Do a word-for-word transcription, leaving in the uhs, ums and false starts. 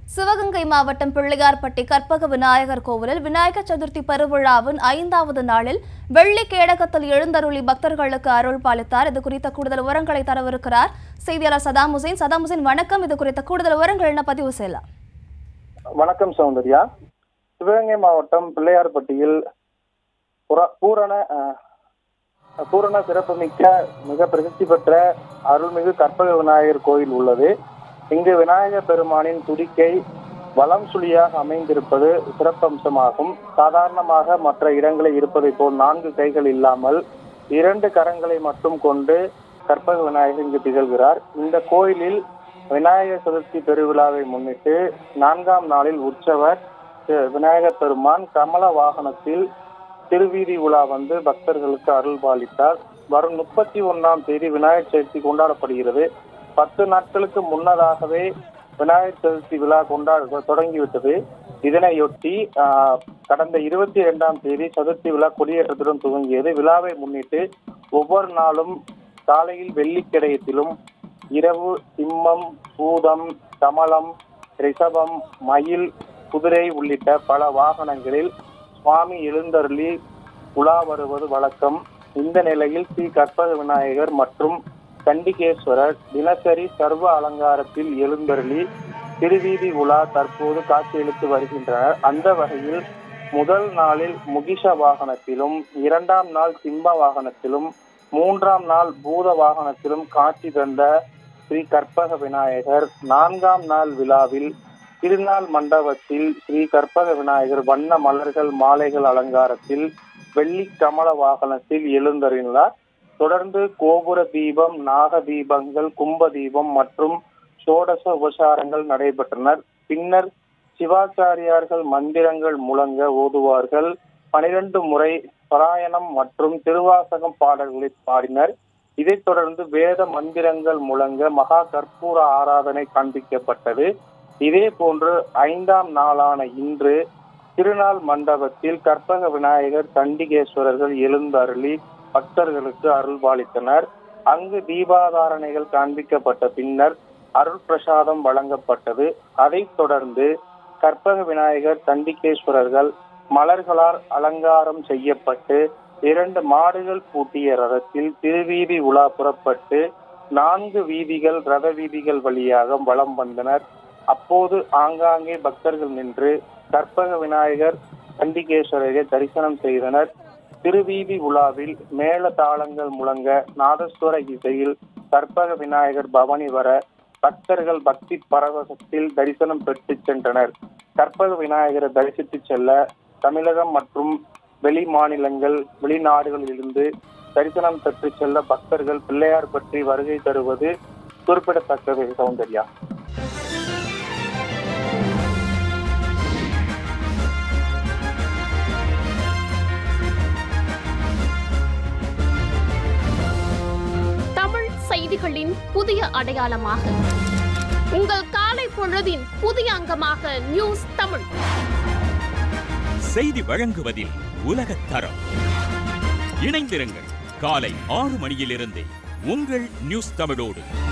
சிவகங்கை மாவட்டம் பிள்ளையார்பட்டி கற்பக விநாயகர் கோவிலில் விநாயகர் சதுர்த்தி பெருவிழாவின் ஐந்தாவது நாளில் வெள்ளி கேடகத்தில் எழுந்தருளி பக்தர்களுக்கு அருள் பாலித்தார். இது குறித்த கூடுதல் விவரங்களை தரவிருக்கிறார் செய்தியாளர் சதாம் ஹுசைன். சதாம் ஹுசைன் வணக்கம். இது குறித்த கூடுதல் விவரங்கள் என்ன பதிவு செய்யலாம்? வணக்கம் சௌந்தர்யா. சிவகங்கை மாவட்டம் பிள்ளையார்பட்டியில் பூரண பூரண சிறப்புமிக்க மிக பிரசித்தி பெற்ற அருள்மிகு கற்பக விநாயகர் கோயில் உள்ளது. இங்கு விநாயகர் பெருமானின் துதிக்கை வலம் சுழியாக அமைந்திருப்பது சிறப்பம்சமாகும். சாதாரணமாக மற்ற இடங்களில் இருப்பதை போல் நான்கு கைகள் இல்லாமல் இரண்டு கரங்களை மட்டும் கொண்டு கற்பக விநாயகர் இங்கு திகழ்கிறார். இந்த கோயிலில் விநாயகர் சதுர்த்தி பெருவிழாவை முன்னிட்டு நான்காம் நாளில் உற்சவர் விநாயகர் பெருமான் கமல வாகனத்தில் திருவீதி உலா வந்து பக்தர்களுக்கு அருள் பாலித்தார். வரும் முப்பத்தி ஒன்னாம் தேதி விநாயகர் சதுர்த்தி கொண்டாடப்படுகிறது. பத்து நாட்களுக்கு முன்னதாகவே விநாயகர் சதுர்த்தி விழா கொண்டாட தொடங்கிவிட்டது. இதனையொட்டி கடந்த இருபத்தி இரண்டாம் தேதி சதுர்த்தி விழா கொடியேற்றத்துடன் துவங்கியது. விழாவை முன்னிட்டு ஒவ்வொரு நாளும் காலையில் வெள்ளிக்கிடயத்திலும் இரவு சிம்மம், பூதம், கமலம், ரிஷபம், மயில், குதிரை உள்ளிட்ட பல வாகனங்களில் சுவாமி எழுந்தருளி உலா வருவது வழக்கம். இந்த நிலையில் ஸ்ரீ கற்பக விநாயகர் மற்றும் கண்டிகேஸ்வரர் தினசரி சர்வ அலங்காரத்தில் எழுந்தருளி திருவீதி உலா தற்போது காட்சியளித்து வருகின்றனர். அந்த வகையில் முதல் நாளில் முகிஷ வாகனத்திலும், இரண்டாம் நாள் சிம்ம வாகனத்திலும், மூன்றாம் நாள் பூத வாகனத்திலும் காட்சி தந்த ஸ்ரீ கற்பக விநாயகர் நான்காம் நாள் விழாவில் திருநாள் மண்டபத்தில் ஸ்ரீ கற்பக விநாயகர் வண்ண மலர்கள் மாலைகள் அலங்காரத்தில் வெள்ளி கமல வாகனத்தில் எழுந்தருளினார். தொடர்ந்து கோபுர தீபம், நாக தீபங்கள், கும்ப தீபம் மற்றும் சோடச உபசாரங்கள் நடைபெற்றனர். பின்னர் சிவாச்சாரியார்கள் மந்திரங்கள் முழங்க ஓதுவார்கள். பனிரெண்டு முறை பாராயணம் மற்றும் திருவாசகம் பாடல்களை பாடினர். இதைத் தொடர்ந்து வேத மந்திரங்கள் முழங்க மகா கற்பூர ஆராதனை காண்பிக்கப்பட்டது. இதே போன்று ஐந்தாம் நாளான இன்று திருநாள் மண்டபத்தில் கற்பக விநாயகர் கண்டிகேஸ்வரர்கள் எழுந்தருளி பக்தர்களுக்கு அருள் பாலித்தனர். அங்கு தீபாதாரணைகள் காண்பிக்கப்பட்ட பின்னர் அருள் பிரசாதம் வழங்கப்பட்டது. அதைத் தொடர்ந்து கற்பக விநாயகர் கண்டிகேஸ்வரர்கள் மலர்களால் அலங்காரம் செய்யப்பட்டு இரண்டு மாடுகள் பூட்டிய ரதத்தில் திருவீதி உலா புறப்பட்டு நான்கு வீதிகள் ரத வீதிகள் வழியாக வலம் வந்தனர். அப்போது ஆங்காங்கே பக்தர்கள் நின்று கற்பக விநாயகர் கண்டிகேஸ்வரரை தரிசனம் செய்தனர். திருவீதி உலாவில் மேல தாளங்கள் முழங்க நாதஸ்வர இசையில் கற்பக விநாயகர் பவனி வர பக்தர்கள் பக்தி பரவசத்தில் தரிசனம் பெற்று சென்றனர். கற்பக விநாயகரை தரிசித்து செல்ல தமிழகம் மற்றும் வெளி மாநிலங்கள் வெளிநாடுகளில் இருந்து தரிசனம் பெற்று செல்ல பக்தர்கள் பிள்ளையார்பட்டி வருகை தருவது குறிப்பிடத்தக்கது. சௌந்தர்யா. செய்திகளின் புதிய அடையாளமாக உங்கள் காலை பொழுதின் புதிய அங்கமாக நியூஸ் தமிழ் செய்தி வழங்குவதில் உலகத் தரம். இணைந்திருங்கள் காலை ஆறு மணியிலிருந்து உங்கள் நியூஸ் தமிழோடு.